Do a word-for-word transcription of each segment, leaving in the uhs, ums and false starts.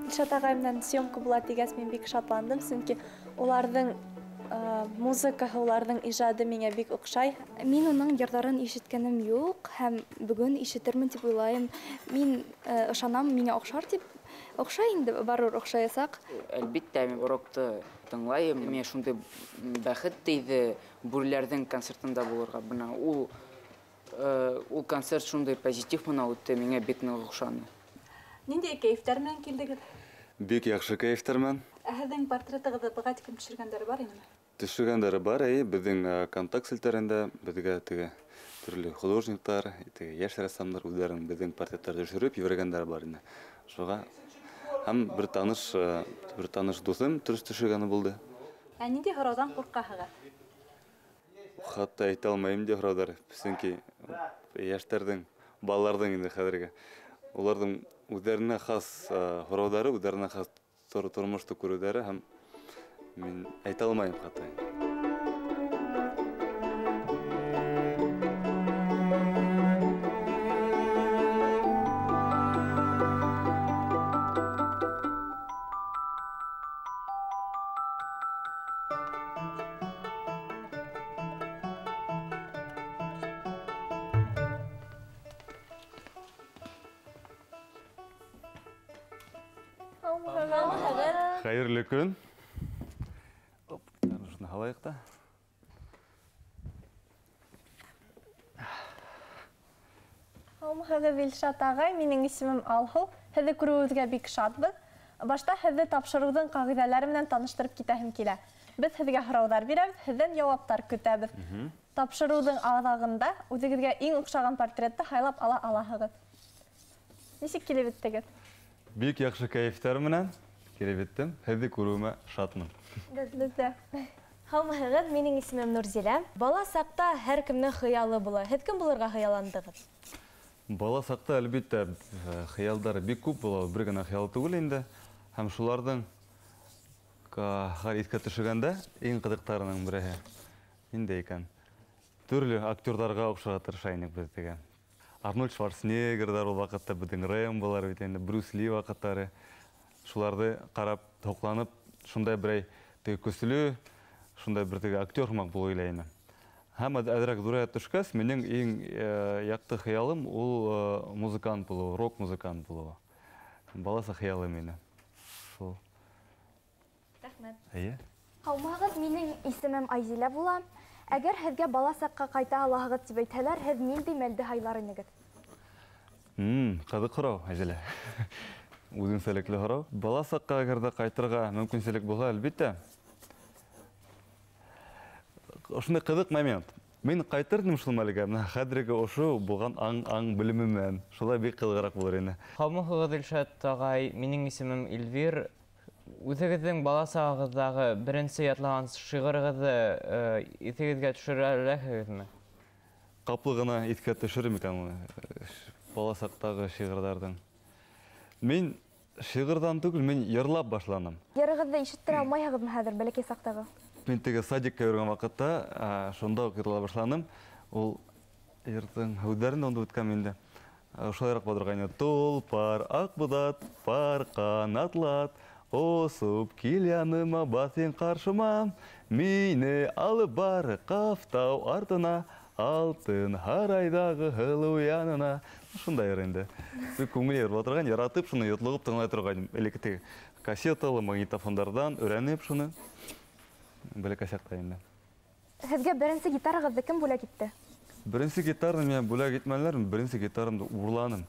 Илшат ағайымнан съемка болады дегенс мен бик шатландым, сөнки уларның музыкаһы, уларның ижады миңа бик оҡшай. Мин уның йырҙарын ишеткәнем юҡ, һәм бөгөн ишетермен дип уйлайым. Мин ышанам, миңә оҡшар дип. Оҡшай инде, барыр оҡшаясаҡ. Әлбиттә, мин урокты тыңлайым. Миңә шундай бәхет тейҙе бүреләрҙең концертында булырға. Бына ул ул концерт шундай позитив менән үтте, миңә бик ныҡ оҡшаны. Ниндәй кәйефтәр менән килдегеҙ? Бик яҡшы кәйефтәрмен. Ә һеҙҙең портретығыҙҙы быға тиклем төшөргәндәре бар инеме? Төшөргәндәре бар, әй, беҙҙең контакт селтәрендә беҙгә теге төрлө художниктар, теге йәш рәссамдар үҙҙәрен беҙҙең портреттарҙы төшөрөп ебәргәндәре бар ине. Шуға һәм бер таныш бер таныш дуҫым төшөргәне булды. Ә ниндәй һорауҙан ҡурҡаһығыҙ? Хатта әйтә алмайым ди һорауҙар, сөнки йәштәрҙең, балаларҙың инде хәҙерге уларҙың үҙҙәренә хас һорауҙары, үҙҙәренә хас тормошто күреүҙәре һәм мин әйтә алмайым хатта. Хәйерле көн. Оп, шуны һалайыҡ та. Һаумыһығыҙ, Илшат ағай, минең исемем Алһыу. Һеҙҙе күреүегеҙгә бик шатбыҙ. Башта һеҙҙе тапшырыуҙың ҡағиҙәләре менән таныштырып китәһем килә. Беҙ һеҙгә һорауҙар бирәбеҙ, һеҙҙән яуаптар көтәбеҙ. Тапшырыуҙың аҙағында үҙегеҙгә иң оҡшаған портретты һайлап ала алаһығыҙ. Нисек килеп еттегеҙ? Бик яҡшы кәйефтәр менән килеп еттем. Һеҙҙе күреүемә шатмын. Беҙ дә. Һаумыһығыҙ, минең исемем Нурзилә. Бала саҡта һәр кемнең хыялы була. Һеҙ кем булырға хыялландығыҙ? Бала саҡта, әлбиттә, хыялдары бик күп була. Бер генә хыял түгел инде. Һәм шуларҙың иҫкә төшөргәндә иң ҡыҙыҡтарының береһе ниндәй икән? Төрлө актерҙарға оҡшарға тырыша инек беҙ теге. Арнольд Шварценеггерҙар ул ваҡытта, беҙҙең Рэмболар бит инде, Брюс Ли ваҡыттары. Шуларҙы ҡарап, һоҡланып, шундай берәй теге көслө, шундай бер теге актер һымаҡ булыу уйлай инем. Һәм әҙерәк ҙурая төшкәс, минең иң яҡты хыялым ул музыкант булыу, рок-музыкант булыу. Бала саҡ хыялым ине. Шул. Рәхмәт. Эйе. Һаумыһығыҙ, минең исемем Айзилә була. Әгәр һеҙгә бала саҡҡа ҡайта алаһығыҙ тип әйтһәләр, һеҙ ниндәй мәлде һайлар инегеҙ? Ҡыҙыҡ һорау, Айзилә. Үҙенсәлекле һорау. Бала саҡҡа әгәр ҙә ҡайтырға мөмкинселек булһа, әлбиттә. Ошондай ҡыҙыҡ момент. Мин ҡайтырдым шул мәлгә, хәҙерге ошо булған аң-аң белемемән. Шулай бик ҡыҙығыраҡ булыр ине. Һаумыһығыҙ, Илшат ағай, минең исемем Илвир. Үҙегеҙҙең бала сағығыҙҙағы беренсе ятлаған шиғырығыҙҙы иҫегеҙгә төшөрәләһегеҙме? Ҡаплы ғына иҫкә төшөрөм икән бала саҡтағы шиғырҙарҙың. Мин шиғырҙан түгел, мин йырлап башланым. Йырығыҙҙы ишеттерә алмайһығыҙмы хәҙер, бәләкәй саҡтағы? Мин теге садикка йөрөгән ваҡытта, шунда уҡ йырлап башланым. Ул йырҙың һүҙҙәрен дә онотоп бөткәнмен инде. Шулайыраҡ булырға ине. Толпар, аҡбуҙат, пар, ҡанатлат, осоп кил яныма, баҫын ҡаршыма, мине алып бар ҡафтау артына, алтын һарайҙағы һылыу янына. Шундай йыр инде. Күңел йырлап торған, яратып, шуны йотлоғоп тыңлай торған. Элекке кассеталы магнитофондардан өйрәнеп шуны. Бәләкәй саҡта инде. Һеҙгә беренсе гитарағыҙҙы кем бүләк итте? Беренсе гитараны миңә бүләк итмәләр, беренсе гитарамды урланым.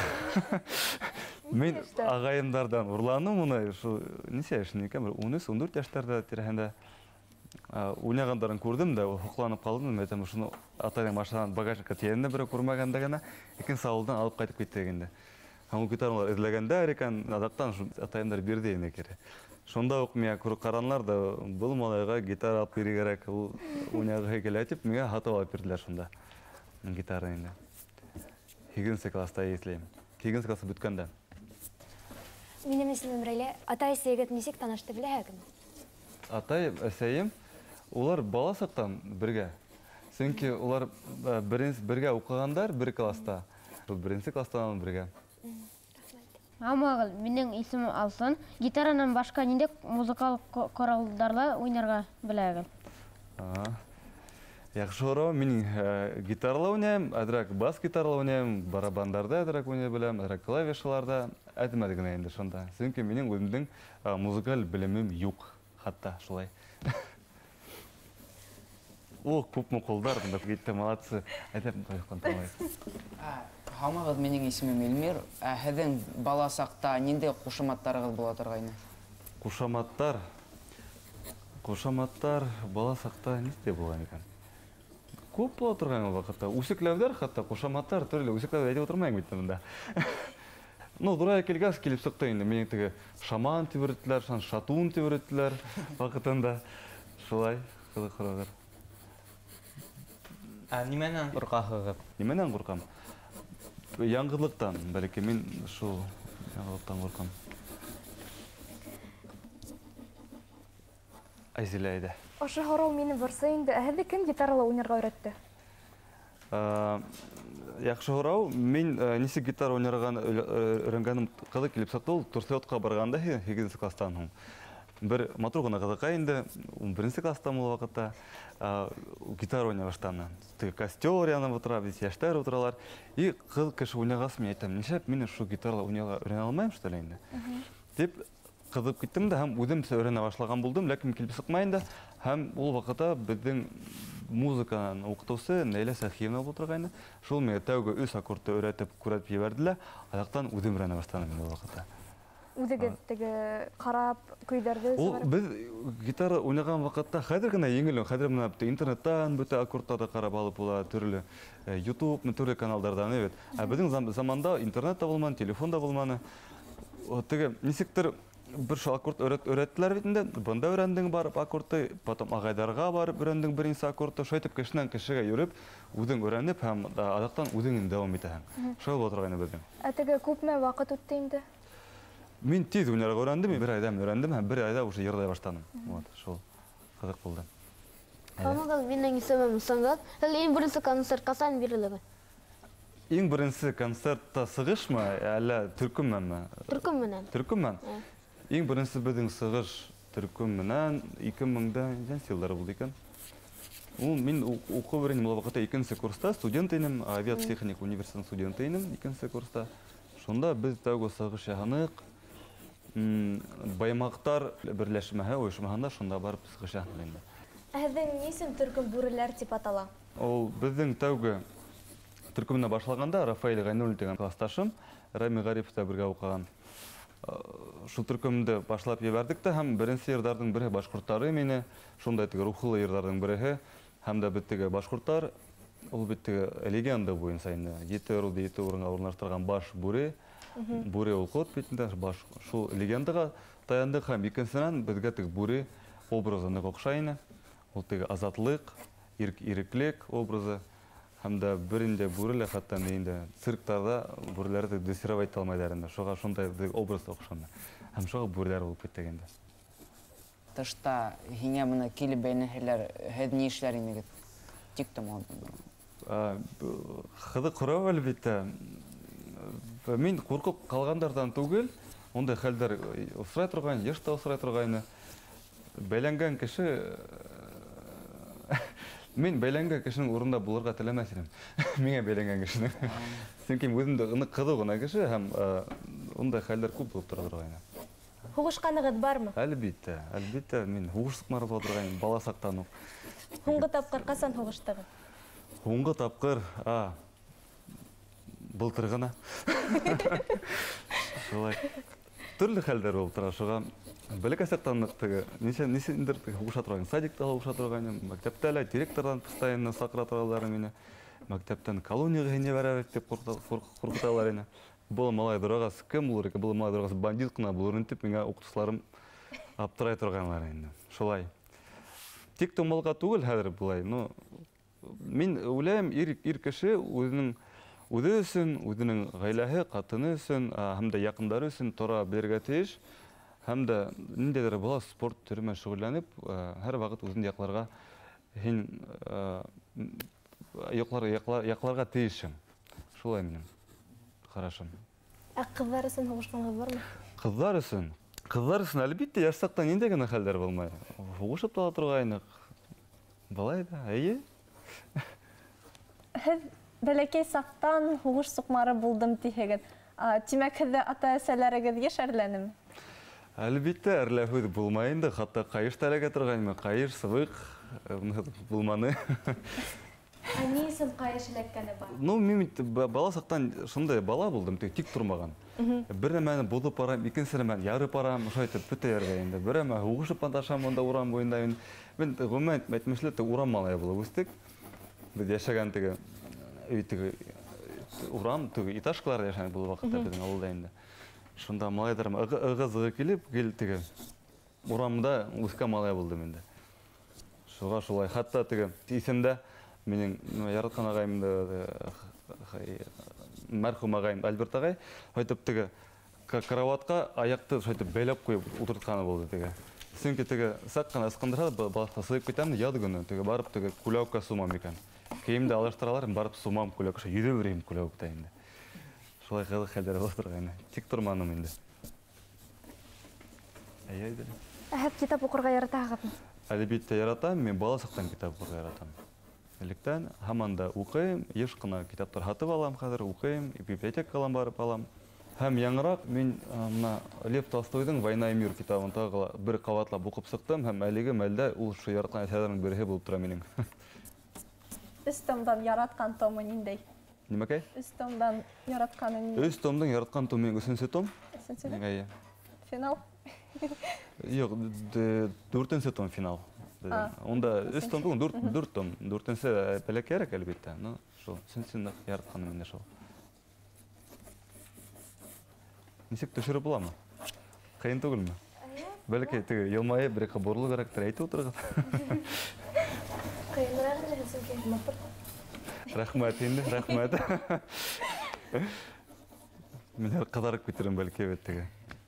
Мин ағайымдардан урланым уны, нисә яшын икән, он өс он дүрт йәштәрҙә тирәһендә уйнағандарын күрдем дә, һоҡланып ҡалдым. Әйтәм, шуны атайҙың машинанан багажникка тейәненә берәү күрмәгәндә генә, икенсе ауылдан алып ҡайтып киттек инде. Һәм ул гитаралар эҙләгәндәр икән, аҙаҡтан атайымдар бирҙе ине кире. Шунда уҡ миңә ҡаранылар да, был малайға гитара алып бирергәрәк, ул уйнағыһы килә тип, миңә һатып алып бирҙеләр шунда гитараны инде. Һигеҙенсе класста еҫләйем. Һигеҙенсе классы бөткәндә. Минең исемем Рәйлә. Атай-әсәйегеҙ нисек танышты беләһегеҙме? Атай, әсәйем, улар бала саҡтан бергә. Сөнки улар бергә уҡығандар бер класста. Беренсе класстан бергә. Амагыл, минең исемем Алсын. Гитаранан башка ниндәй музыкалык коралларда уйнарга беләгез? Яхшы орау, мин гитарла уйнайм, әдрәк бас гитарла уйнайм, барабандарда әдрәк уйнай беләм, әдрәк клавишаларда әйтмәде генә инде шунда. Чөнки минең үземнең музыкаль белемем юк, хатта шулай. О, күпме кулдар, дип китте, молодцы. Әйтәм, кайткан. Хамагыз, минең исемем Илмир. Һеҙҙең бала саҡта ниндәй ҡушаматтарығыҙ була торғайны? Ҡушаматтар. Ҡушаматтар бала саҡта нисә булған икән? Күп була торған ул ваҡытта. Үсекләүҙәр, хатта ҡушаматтар төрлө үсекләү әйтеп отырмайым бит бында. Ну, дурая килгәс килеп сыҡты инде. Минең теге шаман тип йөрөттөләр, шатун тип йөрөттөләр ваҡытында. Шулай ҡыҙыҡ һорауҙар. Ә нимәнән ҡурҡаһығыҙ? Нимәнән ҡурҡам? Яңғыҙлыҡтан, бәлки мин шул яңғыҙлыҡтан ҡурҡам. Айзилә әйҙә. Ошо һорау мине борса инде. Ә һеҙҙе кем гитарала уйнарға өйрәтте? Яҡшы һорау. Мин нисек гитара уйнарға өйрәнгәнем ҡыҙы килеп сыҡты. Ул турсоятҡа барғанда һигеҙенсе кластан һуң. Бер матур ғына ҡыҙыҡай инде. ун беренсе кластан ул ваҡытта гитара уйнай башланы. Костер янып ултыра, бит йәштәр ултыралар. И ҡыҙ кеше уйнағас, мин әйтәм, нишләп мин шул гитарала уйнарға өйрәнә алмайым что ли инде? Дип ҡыҙып киттем дә һәм үҙем өйрәнә башлаган булдым, ләкин килеп сыҡмай инде. Һәм ул ваҡытта беҙҙең музыканан уҡытыусы Нәйлә Сәхиевна ултырғайны. Шул миңә тәүге өс аккордты өйрәтеп күрәтеп ебәрҙе лә, аяҡтан үҙем өйрәнә башланым ул ваҡытта. Үҙегеҙ теге ҡарап, көйҙәрҙе Ул беҙ гитара уйнаған ваҡытта хәҙер генә еңел, хәҙер менә интернеттан бөтә аккордтарҙы ҡарап алып була, төрлө YouTube, төрлө каналдардан, бит. Ә беҙҙең заманда интернет та булманы, телефон да булманы. Теге нисектер бер шул аккорд өйрәттеләр бит инде. Бында өйрәндең барып аккордты, потом ағайҙарға барып өйрәндең беренсе аккордты. Шайтып кешенән кешегә йөрөп, үҙең өйрәнеп һәм аҙаҡтан үҙең дауам итәһең. Шулай була торғайны беҙҙең. Ә теге күпме ваҡыт үтте инде? Мин тиҙ уйнарға өйрәндем, бер айҙа өйрәндем һәм бер айҙа уже йырлай баштаным. Вот, шул ҡыҙыҡ булды. Амагыл, минең исемем Сыңғыҙ. Һеҙ иң беренсе концерт ҡасан бирелегеҙ? Иң беренсе концертта сығышмы, әллә төркөмме? Төркөм менән. Төркөммен. Иң беренсе беҙҙең сығыш төркөм менән ике меңдә нисә йылдары булды икән? Ул мин уҡыу беренем ул ваҡытта икенсе курста, студент инем, авиатехник университетының студенты инем икенсе курста. Шунда беҙ тәүге сығыш яһаныҡ. Баймаҡтар берләшмәһе ойошмаһында шунда барып сығыш яһаныҡ инде. Ә һеҙҙең ни өсөн төркөм бүреләр тип атала? Ул беҙҙең тәүге төркөмөнә башлағанда Рафаэль Ғайнуллин дигән класташым, Рами Ғарипов та бергә уҡыған. Шул төркөмдө башлап ебәрдек тә һәм беренсе йырҙарҙың береһе башҡорттары мине, шундай теге рухлы йырҙарҙың береһе, һәм дә бит теге башҡорттар, ул бит теге легенда буйынса инде, ете руды ете урынға урынлаштырған баш бүре, бүре ул ҡот бит инде, баш шул легендаға таяндыҡ һәм икенсенән беҙгә теге бүре образы ныҡ оҡшай ине. Ул теге азатлыҡ, иреклек образы. Һәм дә бер инде бүрелә хатта инде цирктарда бүреләрҙе дрессировать итә алмайҙар инде. Шуға шундай образ оҡшаны. Һәм шуға бүреләр булып киттек инде. Тышта һиңә бына килеп бәйнәһәләр, һеҙ ни эшләр инегеҙ? Тиктом Ҡыҙыҡ һорау әлбиттә. Мин ҡурҡып ҡалғандарҙан түгел, ундай хәлдәр осрай торғайны, йыш та осрай торғайны. Бәйләнгән кеше Мин бәйләнгән кешенең урында булырға теләмәс идем. Миңә бәйләнгән кешенең. Сөнки үҙем дә ныҡ ҡыҙыу ғына кеше һәм ундай хәлдәр күп булып тора торғайны. Һуғышҡанығыҙ бармы? Әлбиттә, әлбиттә, мин һуғыш сыҡмары була торғайным бала саҡтан уҡ. Һуңғы тапҡыр ҡасан һуғыштығыҙ? Һуңғы тапҡыр, а, былтыр ғына. Шулай. Төрлө хәлдәр булып тора, шуға бәләкәй саҡтан ныҡ теге, нисендер һуғыша торғайным, садикта һуғыша торғайным, мәктәптә лә директорҙан постоянно саҡыра торалар мине. Мәктәптән колонияға ебәрәбеҙ дип ҡурҡыталар ине. Был малай дорағас, кем булыр икән? Был малай дорағас бандит ҡына булыр тип миңә уҡытыусыларым аптырай торғанлар инде. Шулай. Тик томалға түгел хәҙер булай. Мин уйлайым, ир кеше үҙенең үҙе өсөн, үҙенең ғаиләһе, ҡатыны өсөн, һәм дә яҡындары өсөн тора белергә тейеш. Һәм дә ниндәйҙер була спорт төрөмә шөғөлләнеп, һәр ваҡыт үҙен яҡларға, һин яҡларға тейешең. Шулай минең ҡарашым. Ә кызлар өсөн һугышканга бармы? Кызлар өсөн. Кызлар өсөн әлбәттә яшьтән инде генә хәлләр булмай. Һугышып та торгайнык. Былай да, әйе. Һез бәләкәй сактан һугыш суҡмары булдым тиһегеҙ. Тимәк, һеҙҙә ата-әсәләрегеҙ йәшәрләнеме? Әлбәттә, әрләһүҙ булмай инде, хатта ҡайыш тәләгә торғайны, ҡайыш, сыбыҡ булманы. Ә ни өсөн ҡайыш эләккәне бар? Ну, мин бала саҡтан шундай бала булдым, тик тормаған. Бер нәмәне боҙоп барам, икенсе нәмәне ярып барам, ошо итеп бөтә ярға инде. Бер нәмә һуғышып маташам онда урам буйында. Мин ғөмүмән әйтмешле, урам малайы булып үстек. Беҙ йәшәгән теге өй теге урам, теге этажкаларда йәшәнек был ваҡытта беҙҙең ауылда инде. Шунда малайҙарым ығы-зығы килеп, кил теге урамда үҫкән малай булдым инде. Шуға шулай. Хатта теге исемдә минең яратҡан ағайымды, мәрхүм ағайым Альберт ағай, һайтып теге караватҡа аяҡты шайтып бәйләп ҡуйып ултыртҡаны булды теге. Сөнки теге саҡ ҡына ысҡындырһа, балаҫҡа сығып китәм, яҙ көнө теге барып теге күләүккә сумам икән. Кейемде алыштыралар, барып сумам күләүккә, йөҙөп йөрөйөм күләүектә инде. Шулай ҡыҙыҡ хәлдәр булып торғайны. Тик торманым инде. Әйе, Һеҙ китап уҡырға яратаһығыҙмы? Әлбәттә яратам, мин бала саҡтан китап уҡырға яратам. Электән һаман да уҡыйым, йыш ҡына китаптар һатып алам хәҙер, уҡыйым, библиотекалан барып алам. Һәм яңыраҡ мин мына Лев Толстойҙың «Война и мир» китабын тағы бер ҡабатлап уҡып сыҡтым, һәм әлеге мәлдә ул шул яратҡан әҫәрҙәрҙең береһе булып тора минең. Өс томдан яратҡан томы ниндәй? Нимәкәй? Өс томдан яратҡаны ниндәй? Өс томдың яратҡан томы өсөнсө том. Өсөнсө? Әйе. Финал? Юҡ, дүртенсе том финал. Онда өс том түгел, дүрт том. Дүртенсе бәләкәйерәк әлбәттә. Ну, шул, өсөнсөне яратҡаным инде шул. Нисек төшөрөп буламы? Ҡыйын түгелме? Бәләкәй теге йылмайып, бер ҡабырлы кәрәктер әйтеп ултырығыҙ. Ҡыйыныраҡ инде сөнки матур. Рәхмәт инде, рәхмәт. Мин һәр ҡыҙарып китерем бәлки бит теге.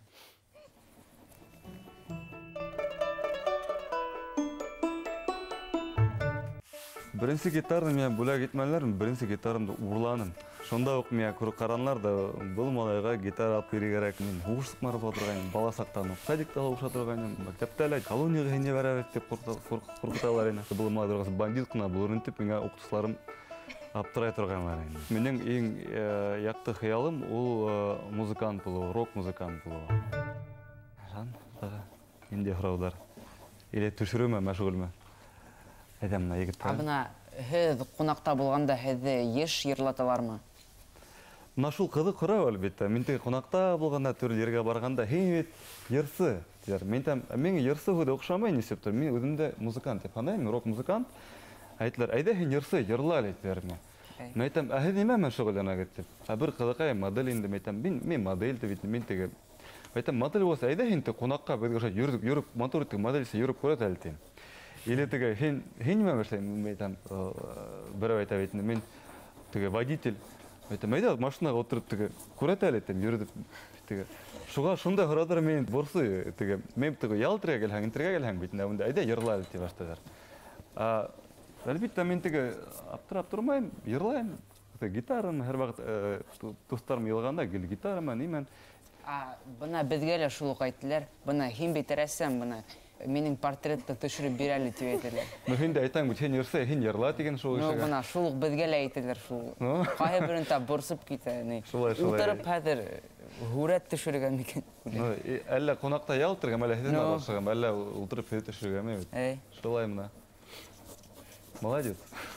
Беренсе гитараны миңә бүләк итмәләр, беренсе гитарамды урланым. Шунда уҡ миңә күреп ҡаранылар да, был малайға гитара алып бирергәрәк. Мин һуғыш сыҡмары була торғайным, бала саҡтан уҡ садикта һуғыша торғайным, мәктәптә лә колонияға һине бәрәбеҙ дип ҡурҡыталар ине. Был малайҙар бандит ҡына булыр интеп, миңә уҡытыусыларым аптырай торғанлар инде. Минең иң яҡты хыялым ул музыкант булыу, рок-музыкант булыу. Жан, инде һорауҙар. Или төшөрөмө, мәшғүлме? Әйҙә мына егеттәр. Абына һеҙ ҡунаҡта булғанда һеҙҙе йыш йырлаталармы? Мына шул ҡыҙыҡ һорау әлбәттә. Мин теге ҡунаҡта булғанда, төрлө ергә барғанда, һин бит йырсы тиҙәр. Мин йырсы һүҙе оҡшамай нисектер. Мин үҙемдә музыкант дип һанайым, рок-музыкант. Әйтләр, әйҙә һин йырсы, йырла әле тиҙәр миңә. Мин әйтәм, ә һеҙ нимә менән шөғөлләнәһегеҙ дип. Ә бер ҡыҙыҡай модель инде, мин әйтәм, мин модель дип, мин теге. Әйтәм, модель булса, әйҙә һин ҡунаҡҡа беҙгә йөрөп, матур итеп моделсе йөрөп күрәт әле тием. Или теге, һин нимә эшләйһең? Мин әйтәм, берәү әйтә бит, мин теге водитель. Әйтәм, әйҙә машинаға ултырып теге күрәт әле тием, йөрөп теге. Шуға шундай һорауҙар мин бурсы теге. Мин теге ялтырга килһәң, интергә килһәң бит, әйҙә йырла әле тип башлайҙар. Әлбиттә мин теге аптырап тормайым, йырлайым. Гитараны һәр ваҡыт дуҫтарым йылғанда, гел гитарама, нимән. Бына беҙгә лә шул уҡ әйттеләр. Бына һин бит рәссам, бына минең портретты төшөрөп бир әле тип әйтәләр. Ну һин дә әйтәң бит, һин йырсы, һин йырла тигән шул Ну, эшегә. бына шул уҡ беҙгә лә әйтәләр шул. Ҡайһы берендә борсоп китә. Шулай, шулай. Ултырып хәҙер һүрәт төшөргә микән? Әллә ҡунаҡта ялтыргам, әллә һеҙҙең башығам, әллә ултырып һеҙ төшөргәме бит. Шулай мына. Молодец.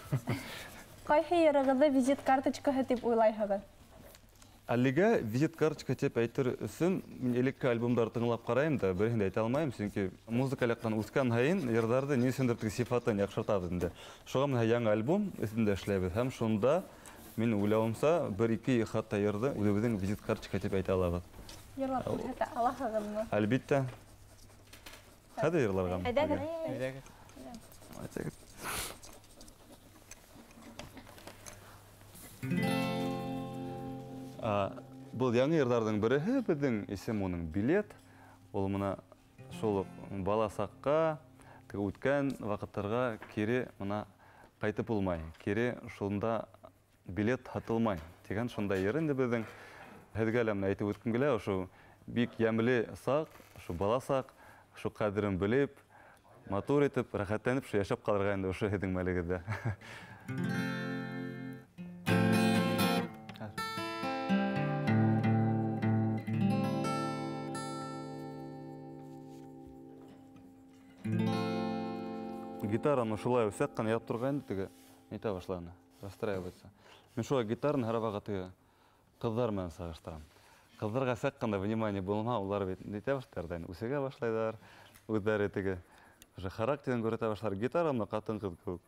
Ҡайһы йырығыҙҙы визит карточкаһы тип уйлайһығыҙ? Әлегә визит карточка тип әйтер өсөн мин элекке альбомдар тыңлап ҡарайым да, береһен дә әйтә алмайым, сөнки музыка яҡтан үҫкән һайын йырҙарҙы ни өсөндөр теге сифатын яҡшыртабыҙ инде. Шуға менә яңы альбом өҫтөндә эшләйбеҙ һәм шунда мин уйлауымса бер-ике хатта йырҙы үҙебеҙҙең визит карточка тип әйтә алабыҙ. Йырлап күрһәтә алаһығыҙмы? Әлбиттә. Хәҙер йырларға. Әйҙәгеҙ. Әйтәгеҙ. Был яңы йырҙарҙың береһе беҙҙең исем уның билет. Ул мына шул бала саҡҡа, үткән ваҡыттарға кире мына ҡайтып булмай. Кире шунда билет һатылмай. Тигән шундай йыр инде беҙҙең. Һеҙгә лә менә әйтеп үткем килә, ошо бик йәмле саҡ, ошо бала саҡ, ошо ҡәҙерен белеп, матур итеп, рәхәтләнеп, ошо йәшәп ҡалырға инде ошо һеҙҙең мәлегеҙҙә. Гитараны шулай үсәк ҡына яп торған теге әйтә башланы, расстраивается. Мен шулай гитараны һарабаға теге ҡыҙҙар менән сағыштырам. Ҡыҙҙарға сәк ҡына внимание булма, улар бит әйтә башларҙар, үсәгә башлайҙар, үҙҙәре теге уже характерын күрһәтә башлар, гитара менән ҡатын-ҡыҙ кеүек.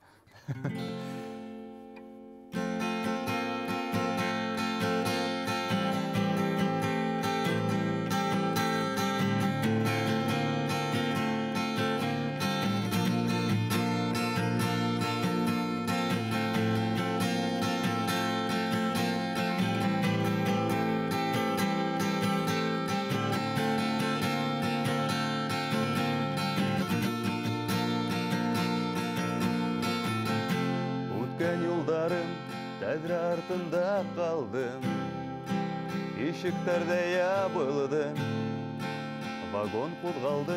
Тәҙрә артында ҡалдым, ишектәрҙә ябылдым, вагон ҡуҙғалды.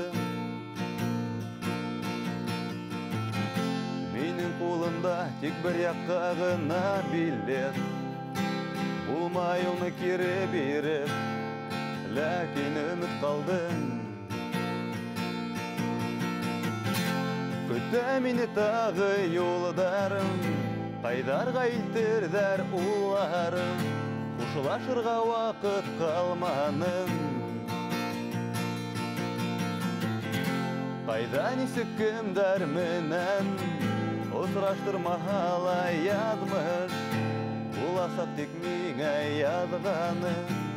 Минең ҡулымда тик бер яҡҡа ғына билет, булмай уны кире биреп, ләкин өмөт ҡалдым. Көтә мине тағы юлдарым, ҡайҙарға илтерҙәр уларым, ҡушылашырға ваҡыт ҡалманым. Ҡайҙа нисек кемдәр менән осраштырмаһа ла яҙмыш, буласаҡ тик миңә яҙғаны.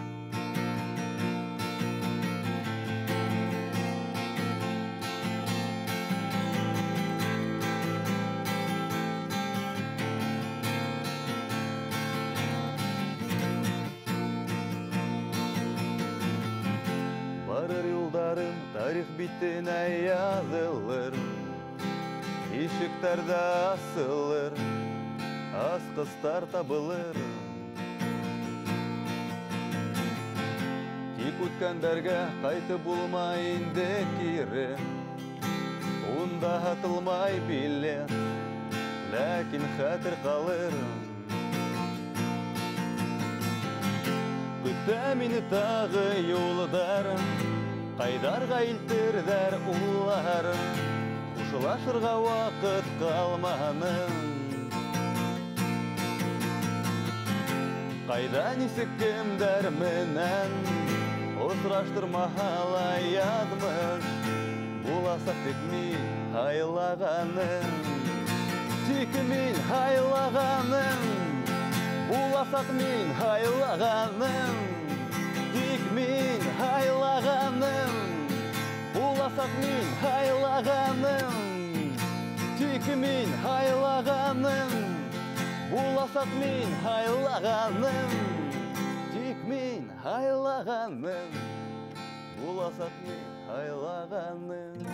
Тарих битенә яҙылыр, ишектәрҙә асылыр, асҡыстар табылыр. Тик үткәндәргә ҡайтып булмай инде кире, унда һатылмай билет, ләкин хәтер ҡалыр. Көтә мине тағы юлдарым, ҡайҙарға илтерҙәр уларым, ҡушылашырға ваҡыт ҡалманым. Ҡайҙа нисек кемдәр менән осраштырмаһа ла яҙмыш, буласаҡ тик мин һайлағаным. Тик мин һайлағаным, буласаҡ мин һайлағаным. Тик мин һайлағаным, буласаҡ мин һайлағаным. Тик мин һайлағаным, буласаҡ мин һайлағаным. Тик мин һайлағаным, буласаҡ мин һайлағаным.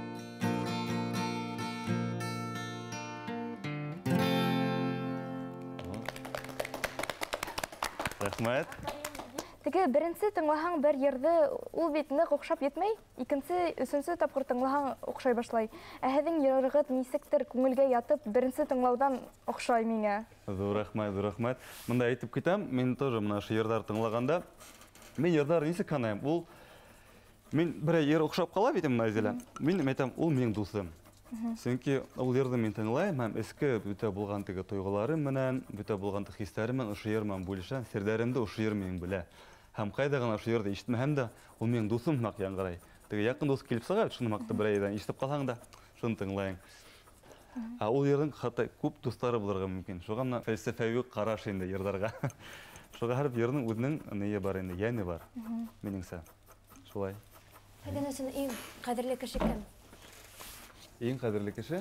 Рәхмәт. Теге беренсе тыңлаһаң бер йырҙы, ул бит ныҡ оҡшап етмәй, икенсе, өсөнсө тапҡыр тыңлаһаң оҡшай башлай. Ә һеҙҙең йырығыҙ нисектер күңелгә ятып, беренсе тыңлауҙан оҡшай миңә. Ҙур рәхмәт, ҙур рәхмәт. Мында әйтеп китәм, мин тоже мына ошо йырҙар тыңлағанда, мин йырҙар нисек һанайым? Ул мин берәй йыр оҡшап ҡала бит мына Зилә. Мин әйтәм, ул минең дуҫым. Сөнки ул йырҙы мин тыңлайым һәм эске бөтә булған теге тойғоларым менән, бөтә булған хистәрем менән ошо йыр менән бүлешәм, серҙәремде ошо йыр минең белә. Һәм ҡайҙа ғына ошо йырҙы ишетмәһәм дә, ул минең дуҫым һымаҡ яңғырай. Теге яҡын дуҫ килеп сыға, шуны маҡты берәй ерҙән ишетеп ҡалһаң да, шуны тыңлайың. Ә ул йырҙың хатта күп дуҫтары булырға мөмкин. Шуға мына фәлсәфәүи ҡараш инде йырҙарға. Шуға һәр йырҙың үҙенең нейе бар инде, йәне бар, минеңсә. Шулай. Һеҙҙең өсөн иң ҡәҙерле кеше кем? Иң ҡәҙерле кеше?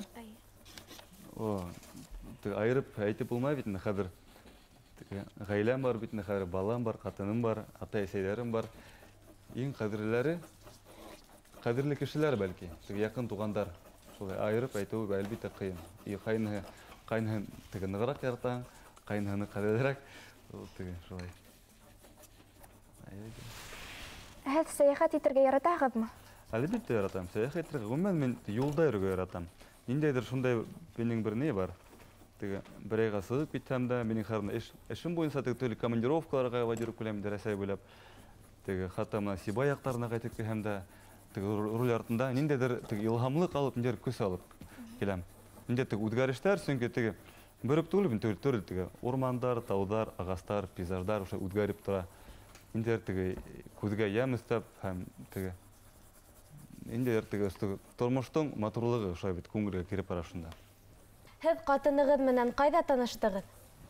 Айырып әйтеп булмай бит инде хәҙер. Ғаиләм бар бит инде хәҙер, балам бар, ҡатыным бар, ата-әсәйҙәрем бар. Иң ҡәҙерлеләре, ҡәҙерле кешеләр бәлки, яҡын туғандар. Шулай айырып әйтеү әлбиттә ҡыйын. Ҡайныһы, ҡайныһын нығыраҡ яратаң, ҡайныһыны ҡәҙерлерәк. Шулай. Һеҙ сәйәхәт итергә яратаһығыҙмы? Әлбәттә яратам. Сәйәхәт итергә гомумән мин юлда йөрергә яратам. Ниндәйҙер шундай минең бер ни бар. Теге бер айга сығып китһәм дә, минең хәрмә эш эшем буйынса теге төрле командировкаларга водир күләм дәрәсә буйлап. Теге хатта менә Сибай яктарына кайтып килһәм дә, теге руль артында ниндәйҙер теге илһамлык алып, ниндәйҙер көс алып киләм. Ниндәй теге үҙгәрештәр, сөнки теге бер үк түгел, төрле теге урмандар, таудар, агастар, пейзаждар ошо үҙгәреп тора. Ниндәйҙер теге күҙгә йәм өҫтәп һәм теге ниндәйҙер теге тормоштоң матурлығы ошо бит күңелгә кире бара шунда. Һеҙ ҡатынығыҙ менән ҡайҙа таныштығыҙ?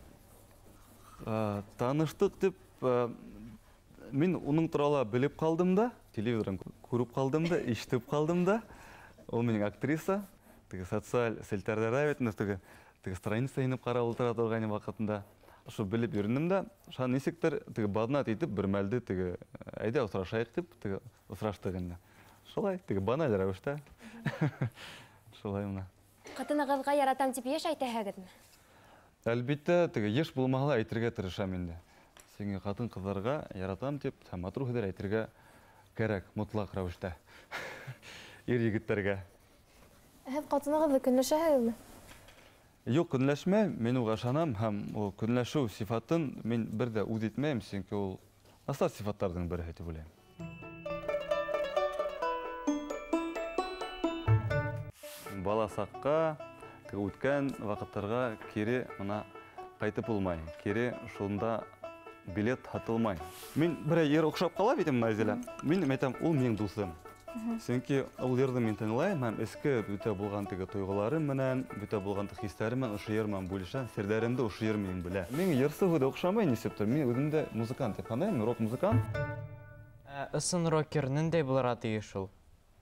Таныштыҡ дип, мин уның турала белеп ҡалдым да, телевизордан күреп ҡалдым да, ишетеп ҡалдым да. Ул минең актриса, теге социаль селтәрҙәрҙә бит, теге теге страница инеп ҡарап ултыра торған ваҡытында. Ошо белеп йөрөнөм да, ошо нисектер теге баҙнат итеп бер мәлде теге әйҙә осрашайыҡ дип, теге осраштыҡ инде. Шулай, теге баналь рәүештә. Шулай мына. Ҡатынығыҙға яратам тип йыш әйтәһегеҙме? Әлбиттә, теге йыш булмаһа ла әйтергә тырышам инде. Сиңә ҡатын ҡыҙҙарға яратам тип, һәм матур һүҙҙәр әйтергә кәрәк, мотлаҡ рәүештә. Ир егеттәргә. Һеҙ ҡатынығыҙҙы көнләшәһегеҙме? Юҡ, көнләшмәйем, мин уға ышанам һәм ул көнләшеү сифатын мин бер дә үҙ итмәйем, сөнки ул насар сифаттарҙың береһе тип уйлайым. Бала саҡҡа, үткән ваҡыттарға кире мына ҡайтып булмай, кире шунда билет һатылмай. Мин берәй ер оҡшап ҡала бит Назилә. Мин әйтәм, ул минең дуҫым. Сөнки ул йырҙы мин тыңлайым һәм эске бөтә булған теге тойғоларым менән, бөтә булған хистәрем менән ошо йыр менән бүлешәм, серҙәремде ошо йыр минең белә. Миңә йырсы һүҙе оҡшамай нисектер. Мин үҙемде музыкант дип һанайым, рок-музыкант. Ысын рокер ниндәй булырға тейеш ул?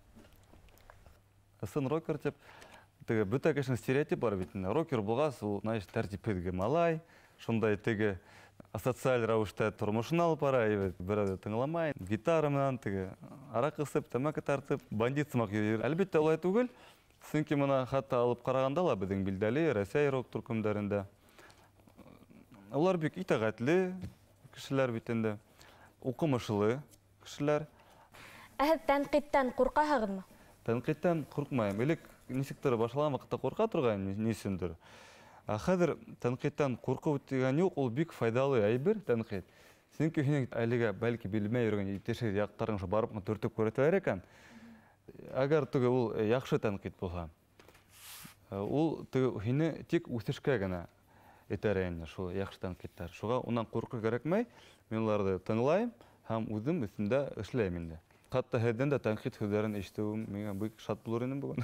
Ысын рокер тип, теге бөтә кешенең стереотип бар бит. Рокер булғас, ул значит тәртипһеҙ малай, шундай теге асоциаль рәүештә тормошон алып бара, берәүҙе тыңламай, гитара менән теге араҡ эсеп, тәмәке тартып, бандит сымаҡ йөрөй. Әлбиттә, улай түгел. Сөнки мына хатта алып ҡарағанда ла беҙҙең билдәле Рәсәй рок төркөмдәрендә улар бик итәғәтле кешеләр бит инде, уҡымышлы кешеләр. Ә һеҙ тәнҡиттән ҡурҡаһығыҙмы? Тәнҡиттән ҡурҡмайым. Элек нисектер башлаған ваҡытта ҡурҡа торғайным, ни өсөндөр. Ә хәҙер тәнҡиттән ҡурҡыу тигән юҡ, ул бик файҙалы әйбер тәнҡит. Сөнки һинең әлегә бәлки белмәй йөрөгән итешһеҙ яҡтарың барып төртөп күрһәтәләр икән. Әгәр теге ул яҡшы тәнҡит булһа, ул һине тик үҫешкә генә этәр инде шул яҡшы тәнҡиттәр. Шуға унан ҡурҡыр кәрәкмәй, мин уларҙы тыңлайым һәм үҙем өҫтөндә эшләйем инде. Хатта һеҙҙән дә тәнҡит һүҙҙәрен ишетеүем миңә бик шат булыр ине бөгөн.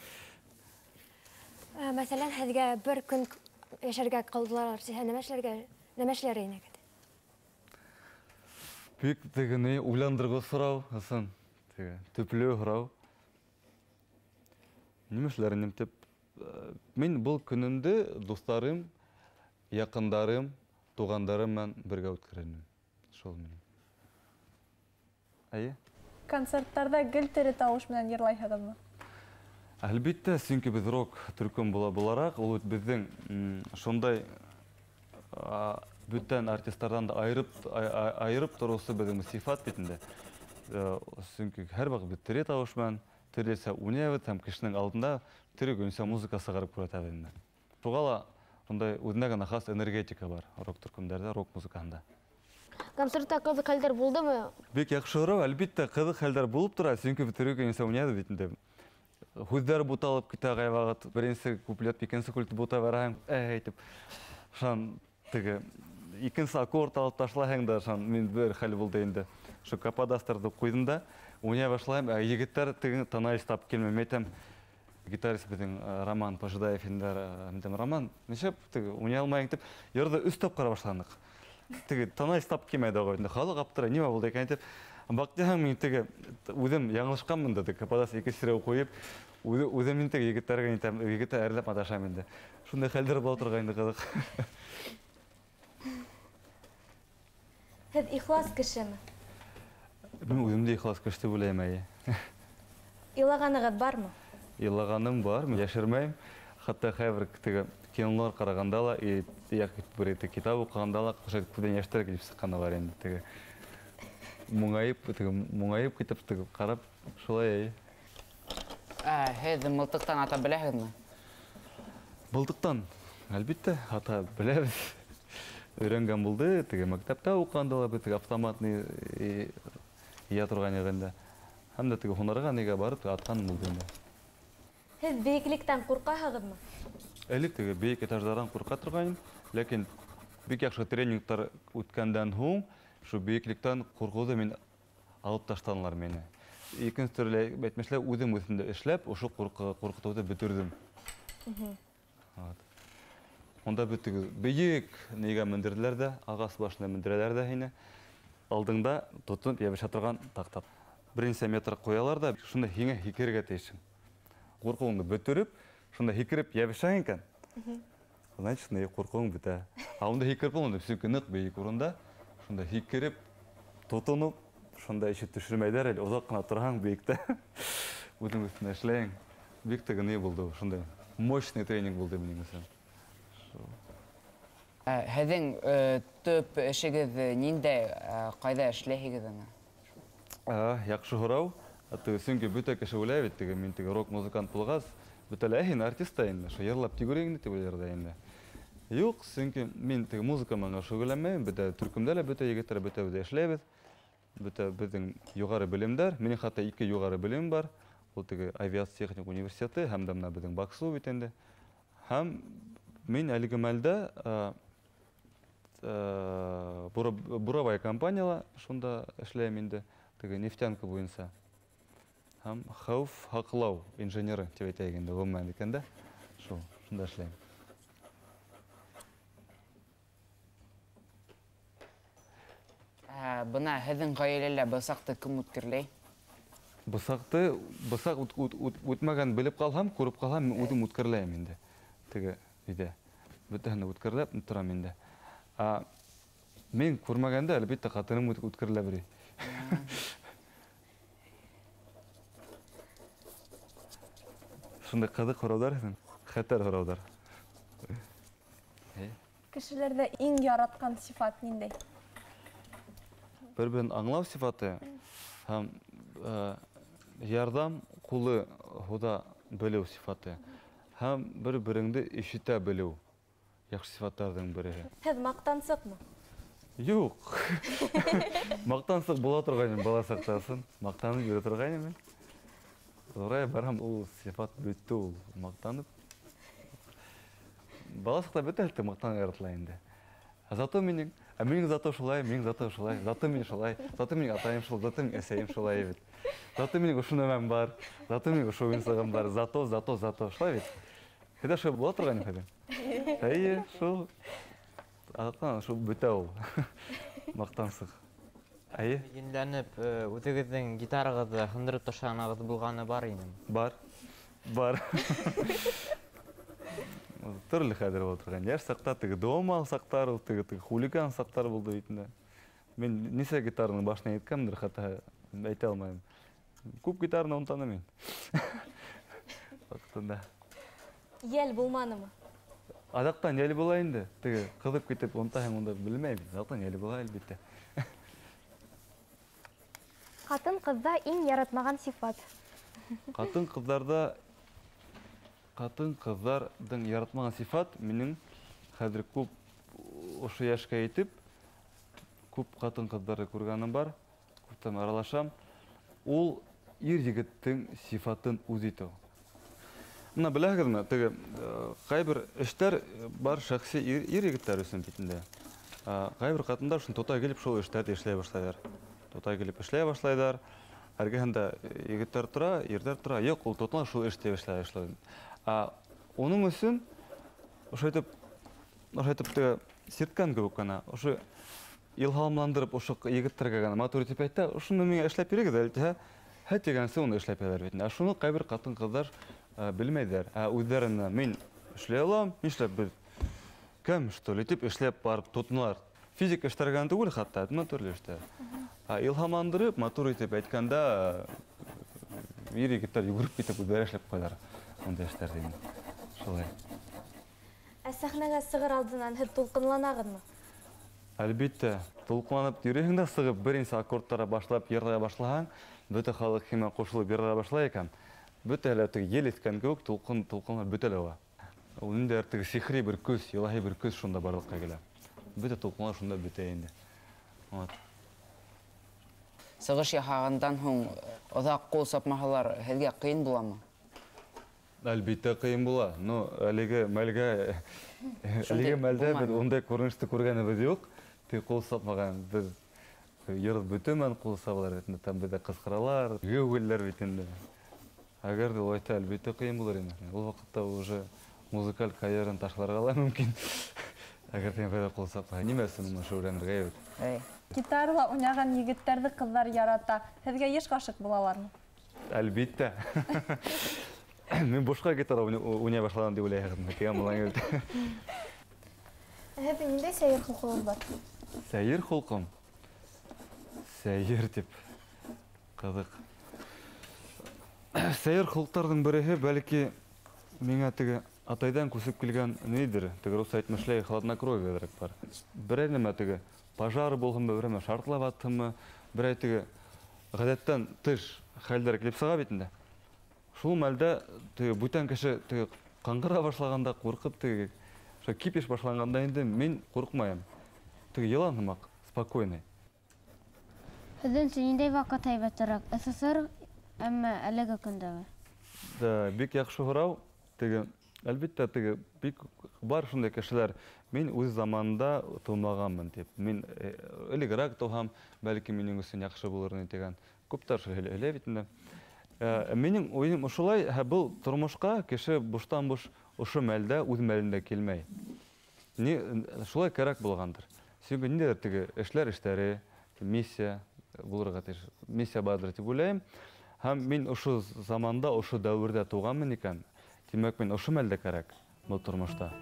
Мәсәлән, һеҙгә бер көн йәшәргә ҡалдылар, нәмә эшләргә, нәмә эшләр инегеҙ? Бик теге ни уйландырғыс һорау, ысын, теге төплө һорау. Нимә эшләр инем тип, мин был көнөмдө дуҫтарым, яҡындарым, туғандарым менән бергә үткәрәм. Шул минең. Әйе? Концерттарда гел тере тауыш менән йырлайһығыҙмы? Әлбиттә, сөнки беҙ рок төркөм булараҡ, ул беҙҙең шундай бүтән артисттарҙан да айырып тороусы беҙҙең сифат бит инде. Сөнки һәр ваҡыт беҙ тере тауыш менән төрлөсә уйнайбыҙ һәм кешенең алдында тере-гөнсә музыка сығарып күрһәтәбеҙ инде. Шуға ла ундай үҙенә генә хас энергетика бар рок төркөмдәрҙә, рок музыкаһында. Концертта ҡыҙыҡ хәлдәр булдымы? Бик яҡшы һорау, әлбиттә, ҡыҙыҡ хәлдәр булып тора, сөнки беҙ тере-гөнсә уйнайбыҙ бит инде. Һүҙҙәр буталып китә ҡай ваҡыт, беренсе куплет, икенсе куплет бута бараһың, әйтеп, шан теге икенсе аккорд алып ташлаһың да, шан мин бер хәл булды инде. Шу каподастрды ҡуйҙым да, уйнай башлайым, ә егеттәр теге танайыс тап килмәй, әйтәм, гитарист беҙҙең Роман Пожидаев инде, Роман, нишәп теге уйнай алмайың тип, йырҙы өс тапҡыр башланыҡ. Теге танайыс тап килмәй дә ҡуйҙы. Халыҡ аптырай, нимә булды икән тип, баҡтыһаң мин теге үҙем яңылышҡанмын да, каподас ике сирәү ҡуйып, үҙем мин теге егеттәргә әйтәм, егеттәр әрләп маташам инде. Шундай хәлдәр була торғайны инде ҡыҙыҡ. Һеҙ ихлас кешеме? Мин үҙемде ихлас кеше дип уйлайым, әйе. Илағанығыҙ бармы? Илағаным бар, мин йәшермәйем. Хатта хәҙер теге кинолар ҡарағанда ла, яки бер китап уҡығанда ла, күҙҙән йәштәр килеп сыҡҡаны бар инде теге. мұңайып, мұңайып кетіп, қарап, шолай. Һеҙ мылтыҡтан ата беләһегеҙме? Мылтыҡтан, әлбиттә, ата беләбеҙ. Өйрәнгән булды, теге мәктәптә уҡығанда ла бит автоматный ия торған ягында. Һәм дә теге һунарға нигә барып атҡан булды инде. Һеҙ бейеклектән ҡурҡаһығыҙмы? Элек теге бейек этаждардан ҡурҡа торғайным, ләкин бик яҡшы тренингтар үткәндән һуң, шу бейеклектән ҡурҡыуҙы мин алып ташланылар мине. Икенсе төрлө әйтмешләр, үҙем үҙемдә эшләп, ошо ҡурҡытыуҙы бөтөрҙөм. Онда бөтігі бейік неге міндірділер де, ағас башына міндірелер де хейіне. Алдыңда тұтынып ебіш атырған тақтап. Бірінші метр қоялар да, шында хиңе хикерге тейшін. Қорқуыңды бөтіріп, шында хикеріп ебіш ағын. Значит, шында қорқуың біті. Аунда хикеріп олында түсінкі нық бейік ұрында, шында хикеріп, тұтынып, шында іші түшірмейдер әлі, ұзақ қына тұрған бейікті. Өтің үстіне әшләйін. Бейіктігі не болды, шында мощный тренинг болды менің үшін. Һеҙҙең төп эшегеҙ ниндәй, ҡайҙа эшләйһегеҙ аны? Яҡшы һорау. Сөнки бөтә кеше уйлай бит, мин теге рок-музыкант булғас, бөтәләй һин артист та инде, йырлап тигүрәйеңде тип уйларҙар инде. Юҡ, сөнки мин теге музыка менән шөғөлләнмәйем, бөтә төркөмдә лә бөтә егеттәр бөтәбеҙ эшләйбеҙ. Бөтә беҙҙең юғары белемдәр, минең хатта ике юғары белем бар. Ул теге авиация техник университеты һәм дә менә беҙҙең Баксу бит инде. Һәм мин әлеге мәлдә Буровая компанияла шунда эшләйем инде, теге нефтянка буйынса. Һәм хәүеф һаҡлау инженеры тип әйтәйек инде, ғөмүмән икәндә. Шул, шунда эшләйем. Бына һеҙҙең ғаиләлә бысаҡты кем үткерләй? Бысаҡты, бысаҡ үтмәгән белеп ҡалһам, күреп ҡалһам, үҙем үткерләйем инде. Теге өйҙә. Бөтәһенә үткерләп торам инде. Мин күрмәгәндә, әлбиттә, ҡатыным үткерләп бирә. Шундай ҡыҙыҡ һорауҙар, хәтәр һорауҙар. Кешеләрҙә иң яратҡан сифат ниндәй? Бер-берен аңлау сифаты һәм ярҙам ҡулы һуҙа белеү сифаты һәм бер-береңде ишетә белеү. Яҡшы сифаттарҙың береһе. Һеҙ маҡтансыҡмы? Юҡ. Маҡтансыҡ була торғайным бала саҡтасын. Маҡтанып йөрө торғайным мин. Орай барам, ул сифат бөттө ул. Маҡтанып. Бала саҡта бөтәһе маҡтан яратыла инде. Зато минең, ә минең зато шулай, минең зато шулай, зато мин шулай, зато минең атайым шулай, зато минең әсәйем шулай бит. Зато минең ошо нәмәм бар, зато минең ошо уйынсығым бар, зато, зато, зато, шулай бит. Һеҙҙә шулай була торғайным һеҙҙең? Әйе, шул. Аҙаҡтан шул бөтә ул. Маҡтансыҡ. Әйе? Енләнеп, үҙегеҙҙең гитарағыҙҙы һындырып ташлағанығыҙ булғаны бар инеме? Бар. Бар. Төрлө хәҙер була торған. Йәш саҡта теге домал саҡтар, теге хулиган саҡтар булды бит инде. Мин нисә гитараның башына еткәндер, хатта әйтә алмайым. Күп гитараны онтаны мин. Ваҡытында. Йәл булманымы? Аҙаҡтан йәл була инде. Теге ҡыҙып китеп онтаһың, унда белмәйем. Аҙаҡтан йәл була, әлбиттә. Ҡатын ҡыҙҙа иң яратмаған сифат. Ҡатын ҡыҙҙарҙа ҡатын ҡыҙҙарҙың яратмаған сифат минең хәҙер күп ошо йәшкә етеп, күп ҡатын ҡыҙҙары күргәнем бар, күптән аралашам. Ул ир егеттең сифатын үҙ итеү. Мына беләһегеҙме, теге ҡайбер эштәр бар шәхси ир егеттәр өсөн бит инде. Ҡайбер ҡатындар шул тотай килеп шул эштәрҙе эшләй башлайҙар. Тотай килеп эшләй башлайҙар. Эргәһендә егеттәр тора, ирҙәр тора. Юҡ, ул тотона шул эште эшләй башлай. Уның өсөн ошо итеп, ошо итеп теге сирткән кеүек кенә, ошо илһамландырып ошо егеттәргә генә матур итеп әйтә, ошоно миңә эшләп бирегеҙ әле, һә тигәнсе уны эшләп бирәләр бит. Шуны ҡайбер ҡатын-ҡыҙҙар белмәйҙәр. Үҙҙәренә мин эшләй алам, нишләп беҙ кем что ли тип эшләп барып тотоналар. Физик эштәргә түгел хатта, әтмә төрлө эштәр. Илһамландырып, матур итеп әйткәндә ир егеттәр йүгереп китеп үҙҙәре эшләп ҡуйҙар. Ундай эштәрҙе инде. Шулай. Ә сәхнәгә сығыр алдынан һеҙ тулҡынланағыҙмы? Әлбәттә, тулқынланып йөрәһең дә сыгып, беренче аккордтара башлап йырлая башлаһаң, бөтә халык һәм кушылып йырлая башлай икән. Бөтәләр теге ел иткән кебек тулкын тулкынлар бөтәләр. Ул инде артык сихри бер күз, илаһи бер күз шунда барлыкка килә. Бөтә тулкынлар шунда бөтә инде. Вот. Сыгыш яһагандан һуң оҙаҡ ҡул сапмаһалар, һеҙгә ҡыйын буламы? Әлбәттә ҡыйын була. Но әлеге мәлгә әлеге мәлдә бер ундай күренеште күргәнебез юк. Тик ҡул сапмаган без йырып бөтәмен ҡул сабалар бит, там беҙҙә ҡысҡыралар, геүгелләр бит инде. Әгәр дә улайта, әлбәттә ҡыйын булыр инде. Ул ваҡытта уже музыкаль карьераны ташларға ла мөмкин. Әгәр дә беҙҙә ҡул сапмаһа, нимә өсөн уны шөғөлләнергә бит? Гитарала уйнаған егеттәрҙе ҡыҙҙар ярата. Һеҙгә йыш ғашиҡ булалармы? Әлбәттә. Мин бушҡа гитара уйнай башланым дип уйлайһығыҙмы? Кигән булған егет. Һеҙҙең ниндәй сәйер холҡоғоҙ бар? Сәйер холҡом. Сәйер тип. Ҡыҙыҡ. Сәйер холҡтарҙың береһе бәлки миңә теге атайҙан күсеп килгән ниҙер, теге рус әйтмешләй хладнокровиелерәк бар. Берәй нәмә теге пожар булһынмы, берәмә шартлап атһынмы, берәй теге ғәҙәттән тыш хәлдәр килеп сыға бит инде. Шул мәлдә теге бүтән кеше теге ҡаңғыра башлағанда, ҡурҡып теге кипиш башланғанда инде мин ҡурҡмайым. Теге йылан һымаҡ, спокойный. Һеҙҙеңсә ниндәй ваҡыт һәйбәтлерәк, СССР әммә әлеге көндәге? Да, бик яҡшы һорау. Теге әлбәттә теге бик бар шундай кешеләр. Мин үҙ заманында тыумағанмын тип. Мин элегерәк тыуһам, бәлки минең өсөн яҡшы булыр ине дигән күптәр һөйләй бит инде. Минең уйым ошолай, был тормошҡа кеше буштан-буш ошо мәлдә үҙ мәлендә килмәй. Ни шулай кәрәк булғандыр. Сөнки ниндәйҙер теге эшләр эштәре, миссия булырға тиеш, миссия бардыр дип уйлайым. Һәм мин ошо заманда, ошо дәүердә тыуғанмын икән. Тимәк, мин ошо мәлдә кәрәк был тормошта.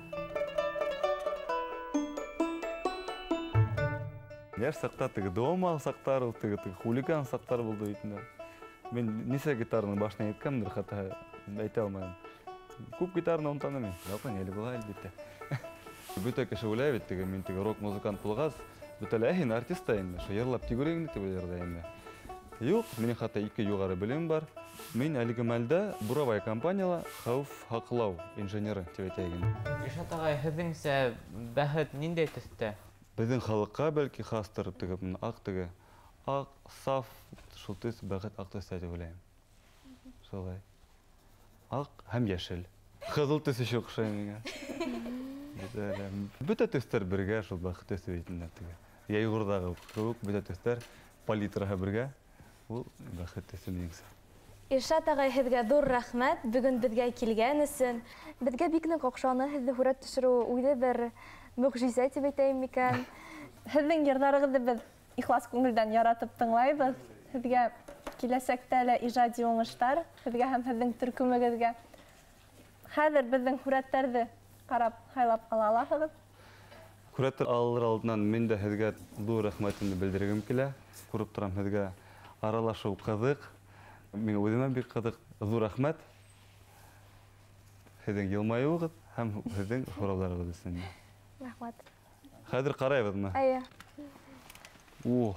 Яш саҡта теге дома саҡтар, теге хулиган саҡтар булды бит инде. Мин нисә гитараның башына еткәнмендер, хата әйтә алмайым. Күп гитараны онтаны мин. Яҡын әле була әлбиттә. Бөтә кеше уйлай бит теге, мин теге рок музыкант булғас, бөтәләй һин артист инде, шо йырлап тигүрәйем дип уйларҙар инде. Юҡ, минең хата ике юғары белем бар. Мин әлеге мәлдә Буровай компанияла хәүеф һаҡлау инженеры тип әйтәйем. Ишат ағай, һеҙҙеңсә бәхет ниндәй төҫтә? Беҙҙең халыҡҡа бәлки хастыр теге аҡ теге аҡ, саф, шул төс бәхет аҡ төҫтә дип уйлайым. Шулай. Аҡ һәм йәшел. Ҡыҙыл төс ишә оҡшай миңә. Бөтә төҫтәр бергә шул бәхет төҫө бит инде теге. Йәйғурҙағы кеүек бөтә төҫтәр палитраһы бергә. Ул бәхет төҫө минеңсә. Иршат ағай, һеҙгә ҙур рәхмәт бөгөн беҙгә килгән өсөн. Беҙгә бик ныҡ оҡшаны һеҙҙе һүрәт төшөрөү, үҙе бер мөғжизә тип әйтәйем икән. Һеҙҙең йырҙарығыҙҙы беҙ ихлас күңелдән яратып тыңлайбыҙ. Һеҙгә киләсәктә лә ижади уңыштар, һеҙгә һәм һеҙҙең төркөмөгөҙгә. Хәҙер беҙҙең һүрәттәрҙе ҡарап һайлап ала алаһығыҙ. Һүрәттәр алыр алдынан мин дә һеҙгә ҙур рәхмәтемде белдергем килә. Күреп торам, һеҙгә аралашыу ҡыҙыҡ. Миңә үҙемә бик ҡыҙыҡ. Ҙур рәхмәт. Һеҙҙең йылмайыуығыҙ һәм һеҙҙең һорауҙарығыҙ өсөн. Рәхмәт. Хәҙер ҡарайбыҙмы? Әйе. О!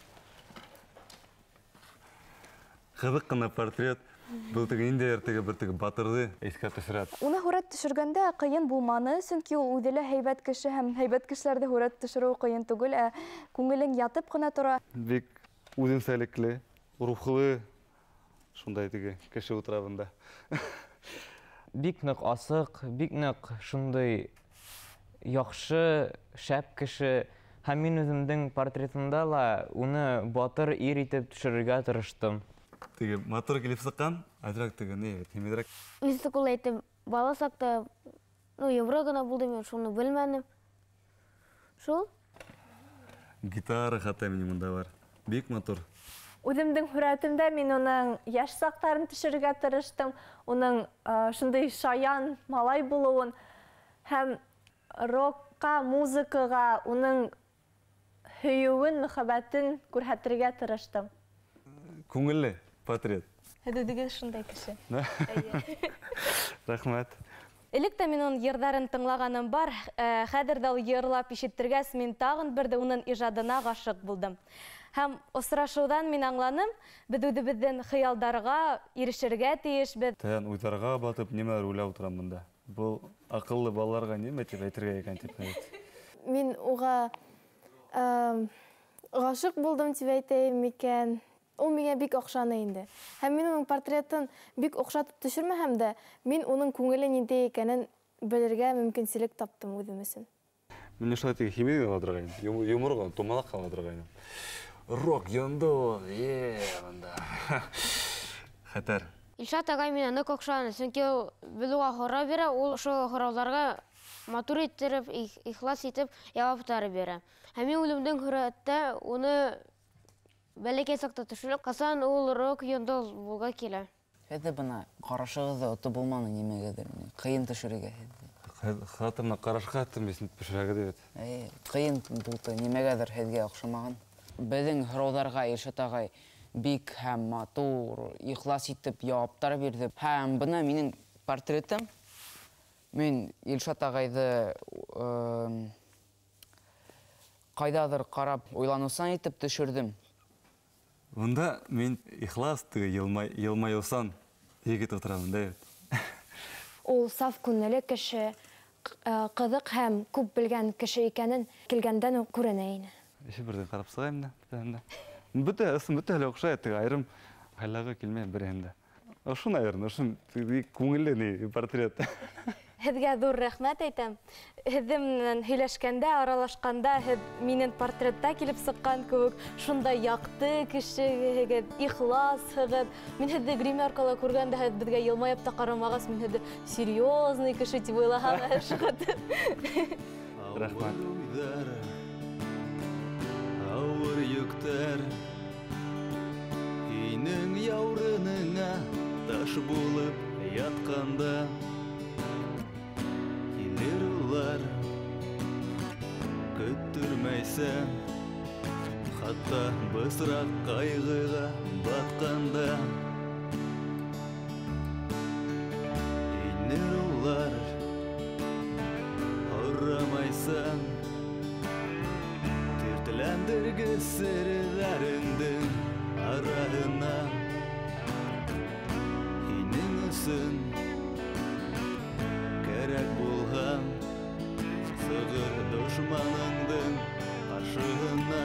Ҡыҙыҡ ҡына портрет. Был теге ниндәйҙер теге бер теге батырҙы эскә төшөрә. Уны һүрәт төшөргәндә ҡыйын булманы, сөнки ул үҙе лә һәйбәт кеше һәм һәйбәт кешеләрҙе һүрәт төшөрөү ҡыйын түгел, ә күңелең ятып ҡына тора. Бик үҙенсәлекле, рухлы, шундай теге кеше ултыра бында. Бик ныҡ асыҡ, бик ныҡ шундай яҡшы, шәп кеше. Һәм мин үҙемдең портретымда ла уны батыр ир итеп төшөрөргә тырыштым. Теге мотор килеп сыҡҡан, әҙерәк теге не, тимеҙерәк. Үҙе күл әйтеп, бала саҡта, ну, йомро гына булды, мин шуны белмәнем. Шул? Гитара хата минең монда бар. Бик мотор. Үҙемдең һүрәтемдә мин уның йәш саҡтарын төшөрөргә тырыштым, уның шундай шаян малай булыуын һәм рокка, музыкаға уның һөйөүен, мөхәббәтен күрһәтергә тырыштым. Күңелле портрет. Һеҙ үҙегеҙ шундай кеше. Рәхмәт. Элек тә мин оның йырҙарын тыңлағаным бар, хәҙер дә ул йырлап ишеттергәс, мин тағын бер дә уның ижадына ғашиҡ булдым. Һәм осрашыуҙан мин аңланым, беҙ үҙебеҙҙең хыялдарға ирешергә тейешбеҙ. Тән уйҙарға батып, нимәлер уйлап утырам бында. Был аҡыллы балаларға нимә тип әйтергә икән тип әйт. Мин уға ғашиҡ булдым тип әйтәйем микән. Ул миңә бик оҡшаны инде. Һәм мин уның портретін бик оҡшатып төшөрмәһәм дә, мин уның күңеле ниндәй икәнен белергә мөмкинселек таптым үҙем өсөн. Мин шулай теге химия алырғайным, юморға, томалақ алырғайным. Рок, йондо, е, мында. Хәтәр. Илшат ағай мені ныҡ оҡшаны, сөнки беҙ уға һорау бирә, ул ошо һорауҙарға матур иттереп, ихлас итеп яуаптар бирә. Һәм мин үҙемдең һүрәттә уны бәләкәй саҡта төшөрөп, ҡасан ул рок, йондо булға килә. Һеҙҙе бына ҡарашығыҙҙы ото булманы нимәгәҙер, ҡыйын төшөрөргә һеҙҙе. Хатымна ҡарашҡа аттым, есен төшөрәгеҙ бит. Ҡыйын булды, нимәгәҙер һеҙгә оҡшамаған. Беҙҙең һорауҙарға Илшат ағай бик һәм матур, ихлас итеп яуаптар бирҙе. Һәм бына минең портретым. Мин Илшат ағайҙы ҡайҙаҙыр ҡарап, уйланыусан итеп төшөрҙөм. Бында мин ихлас теге йылмайыусан егет ултырамын да бит. Ул саф күңелле кеше, ҡыҙыҡ һәм күп белгән кеше икәнен килгәндән үк күренә ине. Иші бірден қарап сығайым да. Бүті, ысын бүті әлі оқшай, айырым айлағы келмейін бірінде. Ошын айырын, ошын көңілі не портрет. Һеҙгә ҙур рәхмәт әйтәм. Һеҙҙең менән һөйләшкәндә, аралашҡанда, һеҙ минең портретта килеп сыҡҡан кеүек, шундай яҡты кешеһегеҙ, ихласһығыҙ. Мин һеҙҙе гримеркала күргәндә, һеҙ беҙгә йылмайып та ҡарамағас, мин һеҙҙе серьезный кеше тип уйлаһам. Рәхмәт. Ауыр йөктәр һинең яурыныңа таш булып ятҡанда, килер улар көттөрмәйсән, хатта бысраҡ ҡайғыға батҡанда. Инер улар һорамайсаң, тиртләндерге серҙәреңдең араһына. Һинең өсөн кәрәк булһаң, сығыр дошманыңдың ҡаршыһына.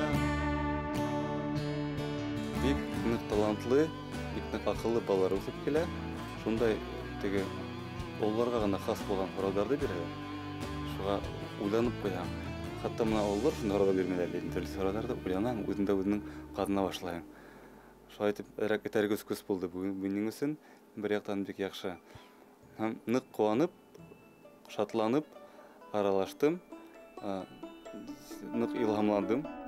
Бик ныҡ талантлы, бик ныҡ аҡыллы балалар үҫеп килә. Шундай теге ололарға ғына хас булған һорауҙарҙы бирәләр. Шуға уйланып ҡуйһаң. Хатта мына ололар шундай һорауҙар бирмәйҙәр, төрлө һорауҙарҙы уйланаң, үҙеңдә үҙенең ҡаҙына башлайың. Шулай итеп, этәргес көс булды минең өсөн, бер яҡтан бик яҡшы. Һәм ныҡ ҡыуанып, шатланып, аралаштым, ныҡ илһамландым.